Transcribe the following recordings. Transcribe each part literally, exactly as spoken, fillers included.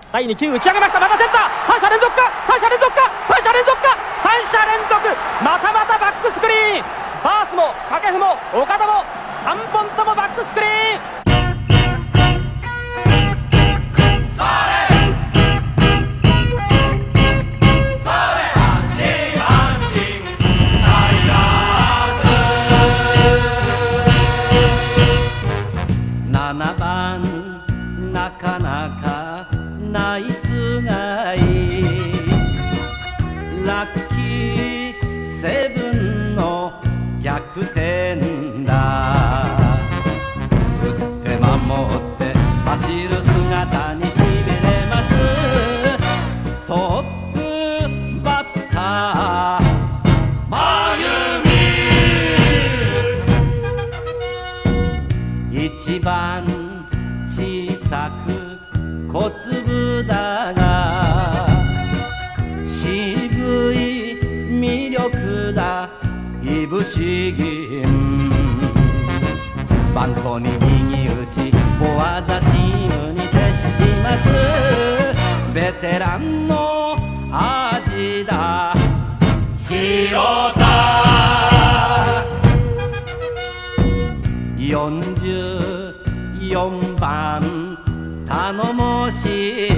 だいに球打ち上げました。またセンター、さん者連続か、さん者連続か、さん者連続か、さん者連続、またまたバックスクリーン。バースも掛布も岡田もさんぼんともバックスクリーン。 ななばんなかなかナイスガイ、ラッキーセブンの逆転だ。打って守って走る姿にしびれます。トップバッター真由美、一番小さく小粒だが渋い魅力だいぶし銀。バントに右打ち小技チームに徹します。ベテランの味だ広田。よんじゅうよんばん頼もし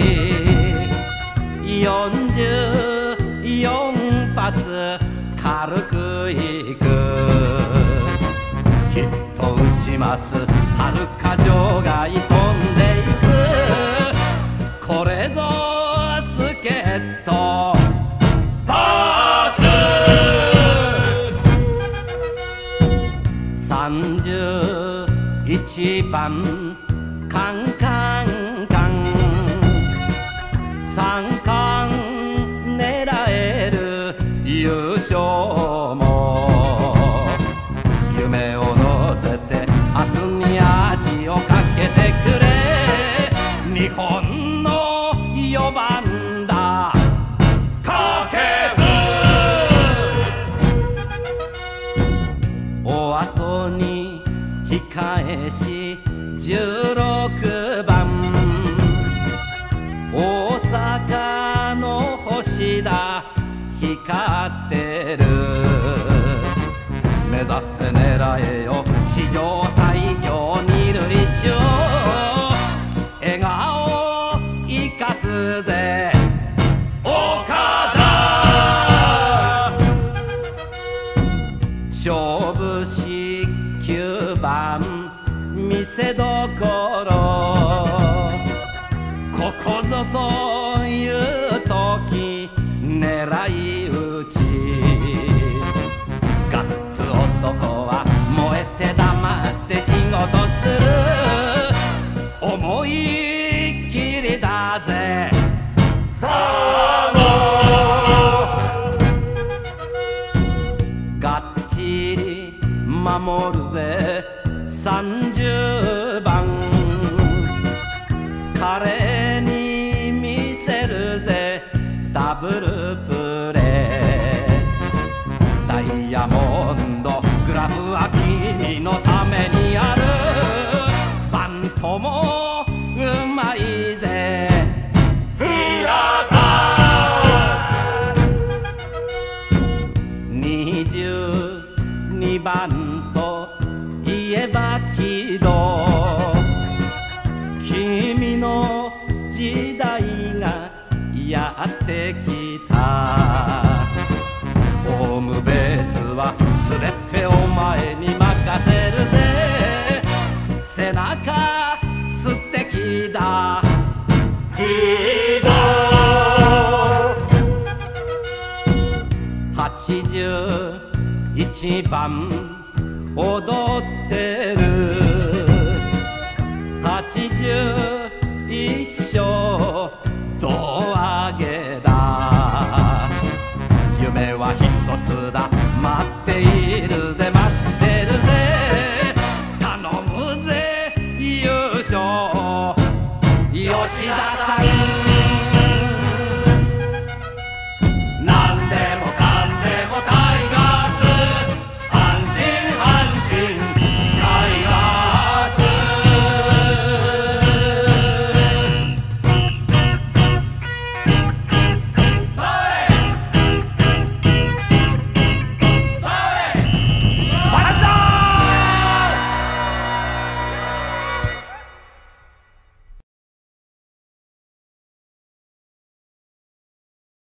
い。よんじゅうよん発軽くいく。ヒット打ちますはるか場外飛んでいく。これぞ助っ人バース。さんじゅういちばんカンカンカン、三冠狙える優勝も。夢を乗せて明日に味をかけてくれ。日本のよばんだ掛布。お後に控えしじゅうろくばん大阪の星だ光ってる。目指せ狙えよ史上最強二塁手。笑顔生かすぜ岡田。勝負師きゅうばん見せどころ。ここぞという時狙い撃ち。ガッツ男は燃えて黙って仕事する。思いっきりだぜサード。がっちり守るぜさんじゅうばん。彼に見せるぜダブルプレー。ダイヤモンドグラブは君のためにある。バントもうまいぜ平田。にじゅうにばんといえばきど君の時代がやってきた。ホームベースはすべてお前に任せるぜ。背中素敵だヒーロー。はちじゅういちばん踊ってる。はちじゅういっしょう胴上げだ。夢はひとつだ待っているぜ待ってるぜ。頼むぜ優勝吉田さん。